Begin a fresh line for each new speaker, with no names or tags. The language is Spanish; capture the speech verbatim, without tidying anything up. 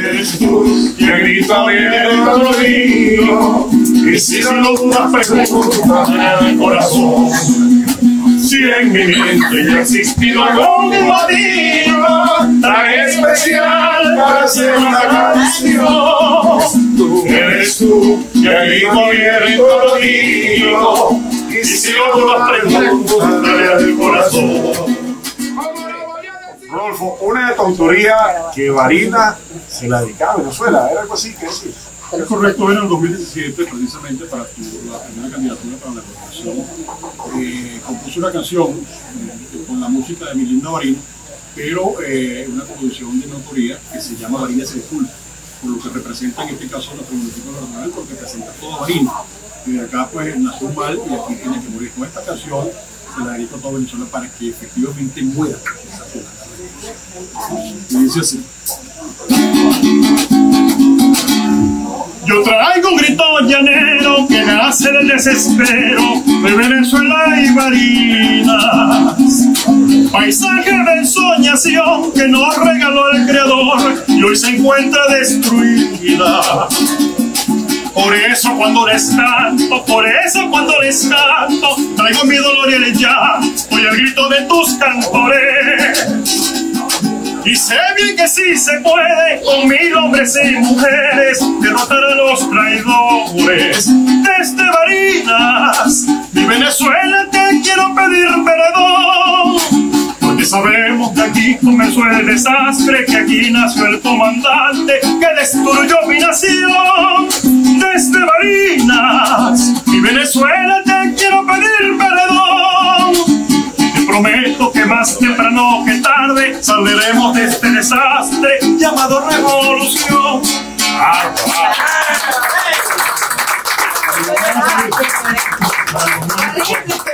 eres tú quien grita bien conmigo. Y si no dudas, pregunta en el corazón. Si en mi mente ya ha existido algún motivo tan especial para hacer una canción, tú eres tú quien grita bien conmigo. Y si no dudas, pregunta en el corazón.
Rodolfo, una de tu autoría que Varina se la dedicaba a Venezuela, ¿era algo así? ¿Qué decir?
Es correcto, era en el dos mil diecisiete, precisamente para tu, la primera candidatura para la gobernación. Eh, compuso una canción eh, con la música de mi linda Varina, pero eh, una composición de mi autoría que se llama Varina se disculpa, por lo que representa en este caso nuestro municipio nacional, porque representa toda Varina. Y de acá pues nació un mal y aquí tiene que morir. Con esta canción se la dedico a toda Venezuela para que efectivamente muera esa zona. Y dice así.
Yo traigo un grito llanero que nace del desespero de Venezuela y Barinas, paisaje de ensoñación que nos regaló el Creador y hoy se encuentra destruida. Por eso cuando les canto, por eso cuando les canto, traigo mi dolor y el llanto y el grito de tus cantores. Y sé bien que sí se puede, con mil hombres y mujeres, derrotar a los traidores. Desde Barinas, mi Venezuela, te quiero pedir perdón, porque sabemos que aquí comenzó el desastre, que aquí nació el comandante que destruyó mi nación. Desde Barinas, mi Venezuela, te quiero pedir perdón. Prometo que más temprano que tarde saldremos de este desastre llamado revolución. Ah, ah.